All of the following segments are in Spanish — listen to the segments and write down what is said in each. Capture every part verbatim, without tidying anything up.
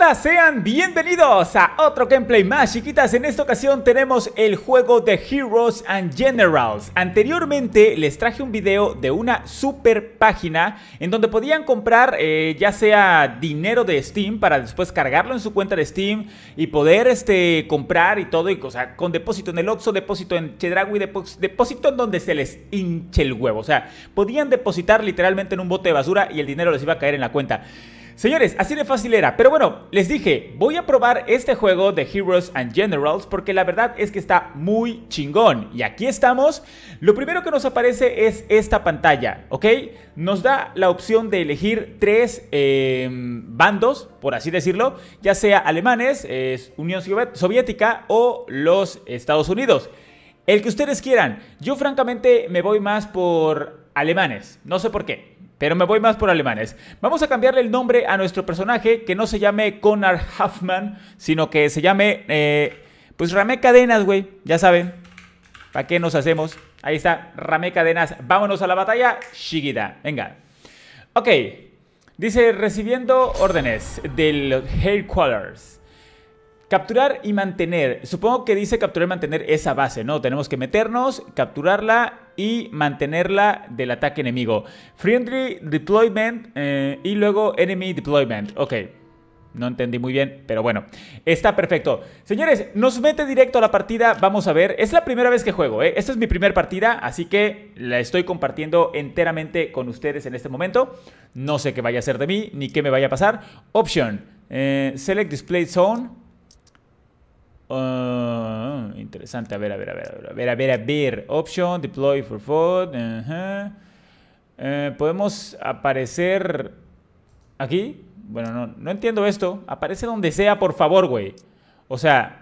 Hola, sean bienvenidos a otro gameplay más, chiquitas. En esta ocasión tenemos el juego de Heroes and Generals. Anteriormente les traje un video de una super página en donde podían comprar eh, ya sea dinero de Steam para después cargarlo en su cuenta de Steam y poder este, comprar y todo, y, o sea, con depósito en el Oxxo, depósito en Chedraui, depósito en donde se les hinche el huevo. O sea, podían depositar literalmente en un bote de basura y el dinero les iba a caer en la cuenta. Señores, así de fácil era, pero bueno, les dije, voy a probar este juego de Heroes and Generals porque la verdad es que está muy chingón. Y aquí estamos. Lo primero que nos aparece es esta pantalla, ¿ok? Nos da la opción de elegir tres eh, bandos, por así decirlo, ya sea alemanes, eh, Unión Soviética o los Estados Unidos. El que ustedes quieran. Yo francamente me voy más por alemanes, no sé por qué, pero me voy más por alemanes. Vamos a cambiarle el nombre a nuestro personaje, que no se llame Connor Huffman, sino que se llame, eh, pues Ramé Cadenas, güey. Ya saben, ¿para qué nos hacemos? Ahí está, Ramé Cadenas. Vámonos a la batalla, chiquita. Venga. Ok, dice, recibiendo órdenes del Headquarters. Capturar y mantener. Supongo que dice capturar y mantener esa base, ¿no? Tenemos que meternos, capturarla y mantenerla del ataque enemigo. Friendly deployment eh, y luego enemy deployment. Ok, no entendí muy bien, pero bueno, está perfecto. Señores, nos mete directo a la partida. Vamos a ver, es la primera vez que juego, ¿eh? Esta es mi primera partida, así que la estoy compartiendo enteramente con ustedes en este momento. No sé qué vaya a ser de mí, ni qué me vaya a pasar. Option, eh, select display zone. Uh, interesante, a ver, a ver, a ver, a ver, a ver, a ver. Option, deploy for food. Uh -huh. eh, Podemos aparecer aquí. Bueno, no, no entiendo esto. Aparece donde sea, por favor, güey. O sea,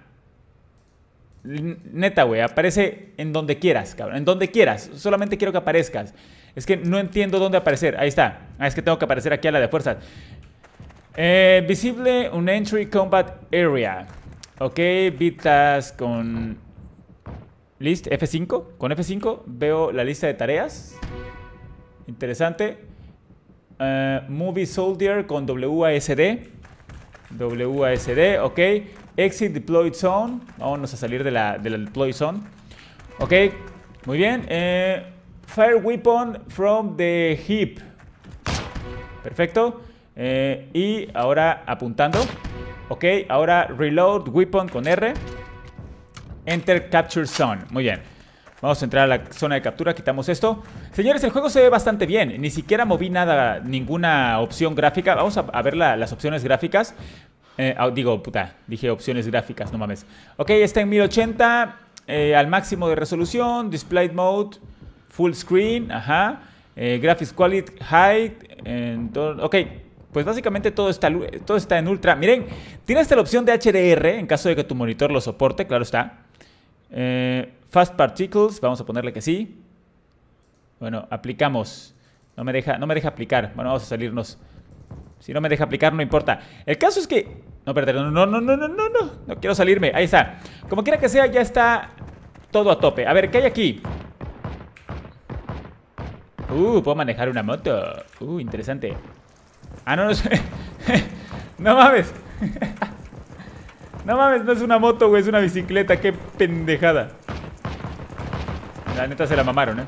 neta, güey, aparece en donde quieras, cabrón. En donde quieras, solamente quiero que aparezcas. Es que no entiendo dónde aparecer. Ahí está. Ah, es que tengo que aparecer aquí a la de fuerzas. eh, Visible un entry combat area. Ok, vistas con list F cinco. Con F cinco veo la lista de tareas. Interesante. uh, Movie Soldier con W A S D. W A S D, ok. Exit Deployed Zone. Vámonos a salir de la, de la Deployed Zone. Ok, muy bien. uh, Fire Weapon from the hip. Perfecto. uh, Y ahora apuntando. Ok, ahora Reload Weapon con R. Enter Capture Zone. Muy bien. Vamos a entrar a la zona de captura. Quitamos esto. Señores, el juego se ve bastante bien. Ni siquiera moví nada, ninguna opción gráfica. Vamos a, a ver la, las opciones gráficas. eh, oh, Digo, puta, dije opciones gráficas, no mames. Ok, está en mil ochenta, eh, al máximo de resolución. Display Mode, Full Screen. Ajá. eh, Graphics Quality, High. En todo, ok. Pues básicamente todo está, todo está en ultra. Miren, tiene hasta la opción de H D R en caso de que tu monitor lo soporte, claro está. eh, Fast Particles, vamos a ponerle que sí. Bueno, aplicamos. No me deja, no me deja aplicar. Bueno, vamos a salirnos. Si no me deja aplicar, no importa. El caso es que... No, perdón, no, no, no, no, no, no. No quiero salirme, ahí está. Como quiera que sea, ya está todo a tope. A ver, ¿qué hay aquí? Uh, puedo manejar una moto. Uh, interesante. Ah, no, no sé. No mames. No mames, no es una moto, güey, es una bicicleta. Qué pendejada. La neta se la mamaron, eh.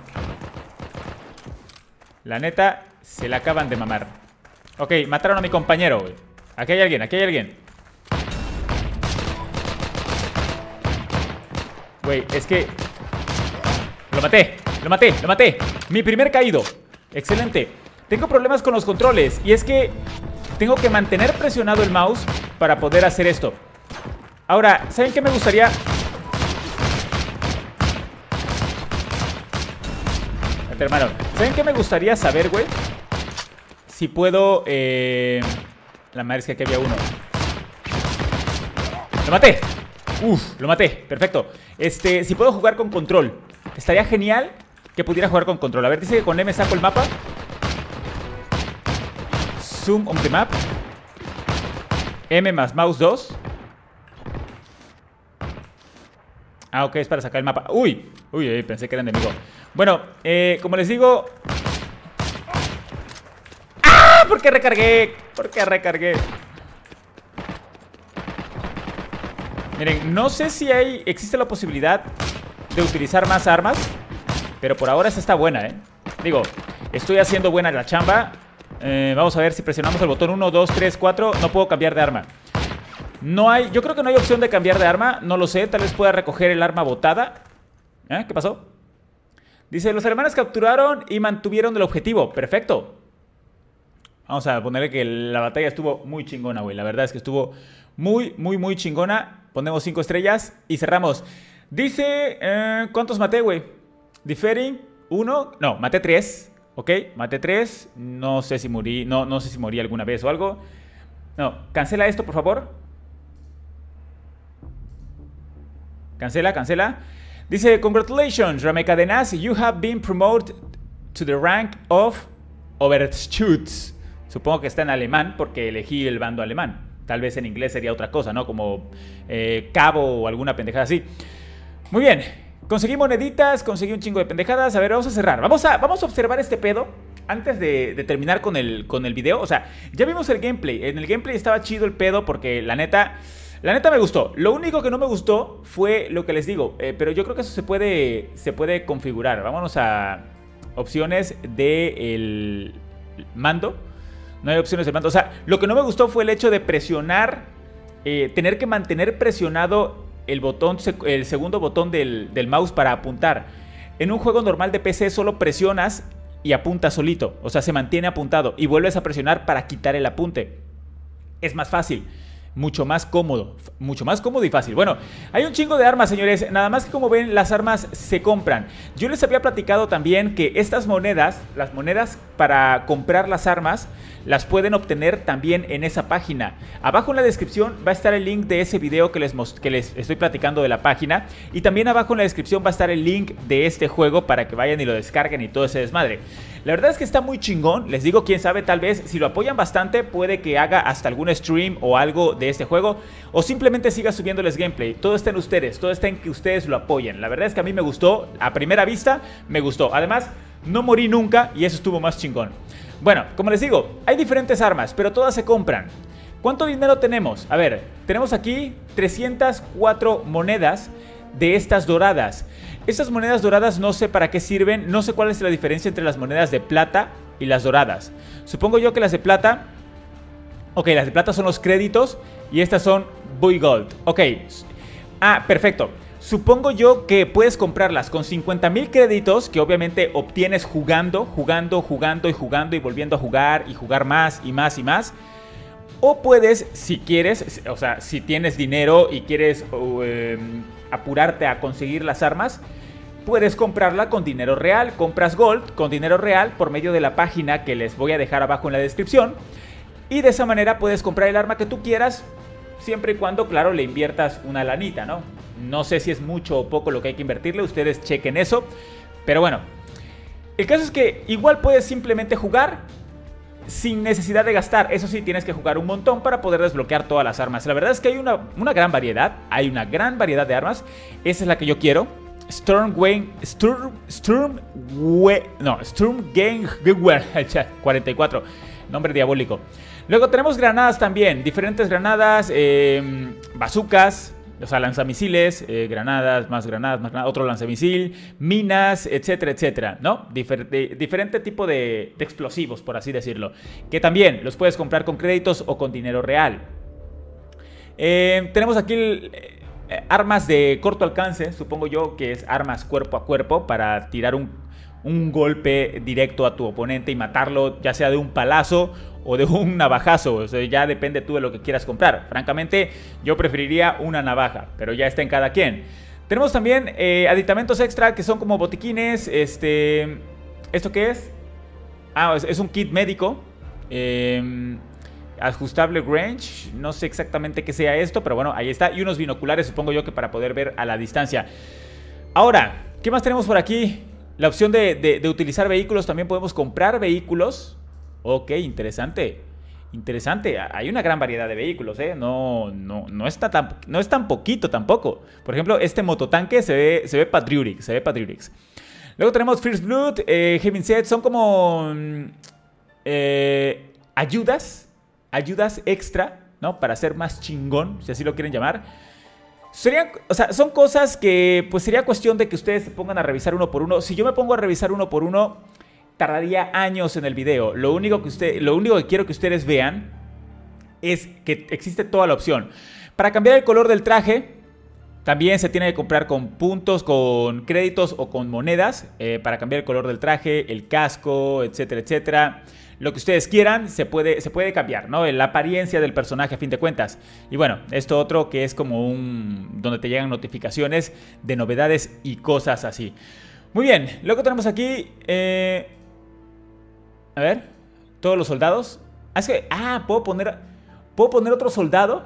La neta se la acaban de mamar. Ok, mataron a mi compañero, güey. Aquí hay alguien, aquí hay alguien. Güey, es que... Lo maté, lo maté, lo maté. Mi primer caído. Excelente. Tengo problemas con los controles y es que tengo que mantener presionado el mouse para poder hacer esto. Ahora, ¿saben qué me gustaría? Hermano, ¿saben qué me gustaría saber, güey? Si puedo... Eh... La madre es que aquí había uno. ¡Lo maté! Uf, lo maté, perfecto. Este, si puedo jugar con control. Estaría genial que pudiera jugar con control. A ver, dice que con M saco el mapa. Zoom on the map. M más mouse dos. Ah, ok, es para sacar el mapa. Uy, uy, uy, pensé que era enemigo. Bueno, eh, como les digo... ¡Ah! ¿Por qué recargué? ¿Por qué recargué? Miren, no sé si hay existe la posibilidad de utilizar más armas, pero por ahora esta está buena, ¿eh? Digo, estoy haciendo buena la chamba. eh, Vamos a ver si presionamos el botón uno, dos, tres, cuatro. No puedo cambiar de arma. No hay, yo creo que no hay opción de cambiar de arma. No lo sé, tal vez pueda recoger el arma botada. ¿Eh? ¿Qué pasó? Dice, los alemanes capturaron y mantuvieron el objetivo. Perfecto. Vamos a ponerle que la batalla estuvo muy chingona, güey. La verdad es que estuvo muy, muy, muy chingona. Ponemos cinco estrellas y cerramos. Dice, eh, ¿cuántos maté, güey? Differing, uno. No, maté tres. Ok, maté tres. No sé si morí, no, no sé si morí alguna vez o algo. No, cancela esto, por favor. Cancela, cancela. Dice, congratulations, Rame Cadenas, you have been promoted to the rank of Overschütz. Supongo que está en alemán porque elegí el bando alemán. Tal vez en inglés sería otra cosa, ¿no? Como eh, cabo o alguna pendejada así. Muy bien, conseguí moneditas, conseguí un chingo de pendejadas. A ver, vamos a cerrar. Vamos a, vamos a observar este pedo antes de, de terminar con el, con el video. O sea, ya vimos el gameplay. En el gameplay estaba chido el pedo porque la neta... La neta me gustó. Lo único que no me gustó fue lo que les digo. Eh, pero yo creo que eso se puede, se puede configurar. Vámonos a opciones del mando. No hay opciones del mando. O sea, lo que no me gustó fue el hecho de presionar, eh, tener que mantener presionado el botón, el segundo botón del, del mouse para apuntar. En un juego normal de P C solo presionas y apunta solito. O sea, se mantiene apuntado y vuelves a presionar para quitar el apunte. Es más fácil. Mucho más cómodo, mucho más cómodo y fácil. Bueno, hay un chingo de armas, señores. Nada más que como ven, las armas se compran. Yo les había platicado también que estas monedas, las monedas para comprar las armas, las pueden obtener también en esa página. Abajo en la descripción va a estar el link de ese video que les, que les estoy platicando de la página. Y también abajo en la descripción va a estar el link de este juego para que vayan y lo descarguen y todo ese desmadre. La verdad es que está muy chingón. Les digo, quién sabe, tal vez si lo apoyan bastante puede que haga hasta algún stream o algo de este juego, o simplemente siga subiéndoles gameplay. Todo está en ustedes, todo está en que ustedes lo apoyen. La verdad es que a mí me gustó, a primera vista me gustó. Además, no morí nunca y eso estuvo más chingón. Bueno, como les digo, hay diferentes armas, pero todas se compran. ¿Cuánto dinero tenemos? A ver, tenemos aquí trescientas cuatro monedas de estas doradas. Estas monedas doradas no sé para qué sirven, no sé cuál es la diferencia entre las monedas de plata y las doradas. Supongo yo que las de plata... Ok, las de plata son los créditos y estas son Buy Gold. Ok, ah, perfecto. Supongo yo que puedes comprarlas con cincuenta mil créditos que obviamente obtienes jugando, jugando, jugando y jugando y volviendo a jugar y jugar más y más y más. O puedes, si quieres, o sea, si tienes dinero y quieres uh, eh, apurarte a conseguir las armas, puedes comprarla con dinero real. Compras Gold con dinero real por medio de la página que les voy a dejar abajo en la descripción. Y de esa manera puedes comprar el arma que tú quieras, siempre y cuando, claro, le inviertas una lanita, ¿no? No sé si es mucho o poco lo que hay que invertirle, ustedes chequen eso. Pero bueno, el caso es que igual puedes simplemente jugar sin necesidad de gastar. Eso sí, tienes que jugar un montón para poder desbloquear todas las armas. La verdad es que hay una, una gran variedad, hay una gran variedad de armas. Esa es la que yo quiero. Stormwing, Sturm, Sturm, no, Sturmgang cuarenta y cuatro, nombre diabólico. Luego tenemos granadas también, diferentes granadas, eh, bazucas, o sea, lanzamisiles, eh, granadas, más granadas, más granadas, otro lanzamisil, minas, etcétera, etcétera, ¿no? Difer de, diferente tipo de, de explosivos, por así decirlo, que también los puedes comprar con créditos o con dinero real. Eh, tenemos aquí el, eh, armas de corto alcance, supongo yo que es armas cuerpo a cuerpo para tirar un, un golpe directo a tu oponente y matarlo, ya sea de un palazo o de un navajazo. O sea, ya depende tú de lo que quieras comprar. Francamente, yo preferiría una navaja, pero ya está en cada quien. Tenemos también eh, aditamentos extra que son como botiquines. Este, ¿esto qué es? Ah, es, es un kit médico. Eh, ajustable range. No sé exactamente qué sea esto, pero bueno, ahí está. Y unos binoculares, supongo yo que para poder ver a la distancia. Ahora, ¿qué más tenemos por aquí? La opción de, de, de utilizar vehículos. También podemos comprar vehículos. Ok, interesante. Interesante. Hay una gran variedad de vehículos, ¿eh? No, no, no, está tan, no es tan poquito tampoco. Por ejemplo, este mototanque se ve, se ve patriótico. Se ve patriótico. Luego tenemos First Blood, eh, Heaven Set. Son como eh, ayudas. Ayudas extra, ¿no? Para ser más chingón, si así lo quieren llamar. Serían, o sea, son cosas que pues sería cuestión de que ustedes se pongan a revisar uno por uno. Si yo me pongo a revisar uno por uno, tardaría años en el video. Lo único que, usted, lo único que quiero que ustedes vean es que existe toda la opción. Para cambiar el color del traje, también se tiene que comprar con puntos, con créditos o con monedas. Eh, para cambiar el color del traje, el casco, etcétera, etcétera. Lo que ustedes quieran se puede, se puede cambiar, ¿no? La apariencia del personaje a fin de cuentas. Y bueno, esto otro que es como un... donde te llegan notificaciones de novedades y cosas así. Muy bien, luego tenemos aquí... Eh, a ver, todos los soldados. Ah, es que... Ah, puedo poner... ¿Puedo poner otro soldado?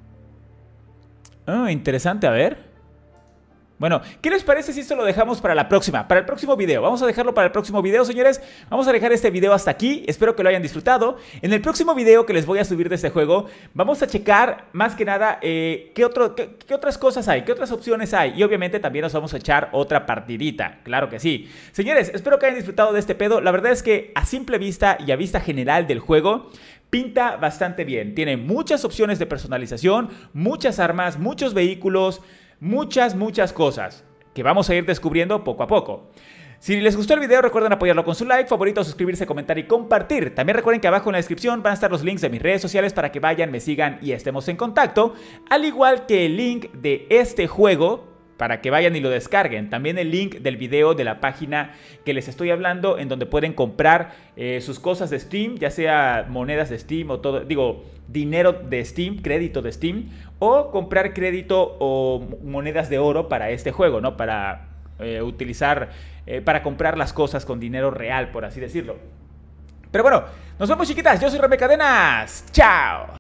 Ah, interesante, a ver. Bueno, ¿qué les parece si esto lo dejamos para la próxima? Para el próximo video. Vamos a dejarlo para el próximo video, señores. Vamos a dejar este video hasta aquí. Espero que lo hayan disfrutado. En el próximo video que les voy a subir de este juego, vamos a checar más que nada eh, qué, otro, qué, qué otras cosas hay, qué otras opciones hay. Y obviamente también nos vamos a echar otra partidita. Claro que sí. Señores, espero que hayan disfrutado de este pedo. La verdad es que a simple vista y a vista general del juego, pinta bastante bien. Tiene muchas opciones de personalización, muchas armas, muchos vehículos, muchas, muchas cosas que vamos a ir descubriendo poco a poco. Si les gustó el video, recuerden apoyarlo con su like, favorito, suscribirse, comentar y compartir. También recuerden que abajo en la descripción van a estar los links de mis redes sociales para que vayan, me sigan y estemos en contacto. Al igual que el link de este juego para que vayan y lo descarguen. También el link del video de la página que les estoy hablando, en donde pueden comprar eh, sus cosas de Steam, ya sea monedas de Steam o todo, digo, dinero de Steam, crédito de Steam, o comprar crédito o monedas de oro para este juego, ¿no? Para eh, utilizar, eh, para comprar las cosas con dinero real, por así decirlo. Pero bueno, nos vemos, chiquitas. Yo soy Reme Cadenas. ¡Chao!